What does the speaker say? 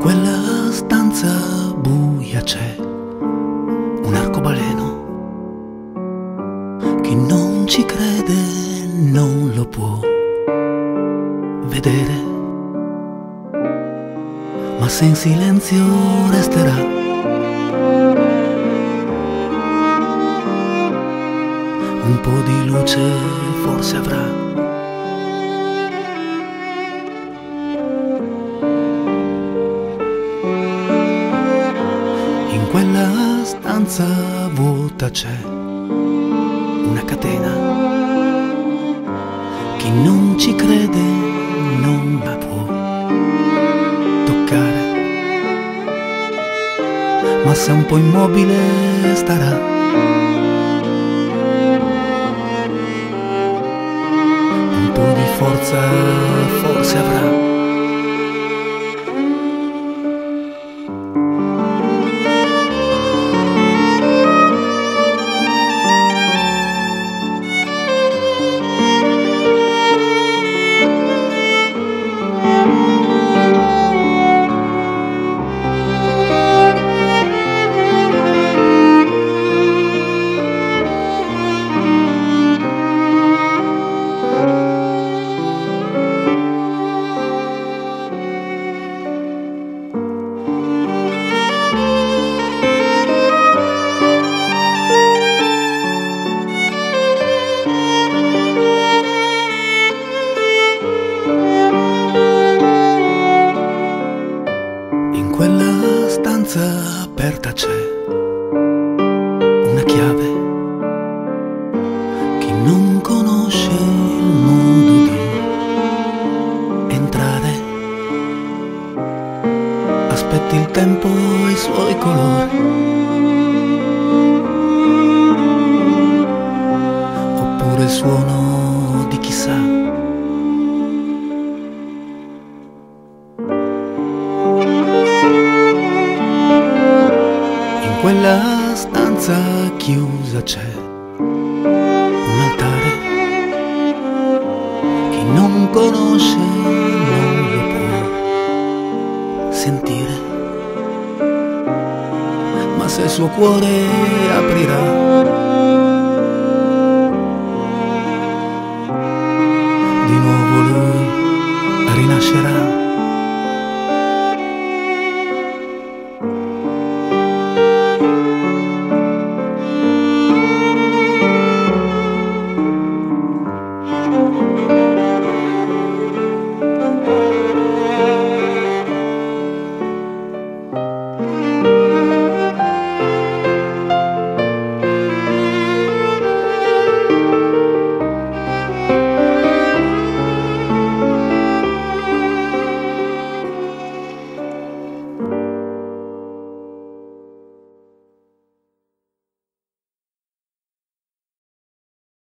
quella stanza buia c'è un arcobaleno. Chi non ci crede non lo può vedere, ma se in silenzio resterà, un po' di luce forse avrà. In quella stanza vuota c'è una catena. Chi non ci crede non la può toccare, ma se un po' immobile starà, un po' di forza forse avrà. In quella stanza aperta c'è una chiave. Chi non conosce il modo di entrare, aspetti il tempo e i suoi colori, oppure il suono di chissà. In quella stanza chiusa c'è un altare. Chi non conosce non lo può sentire, ma se il suo cuore aprirà,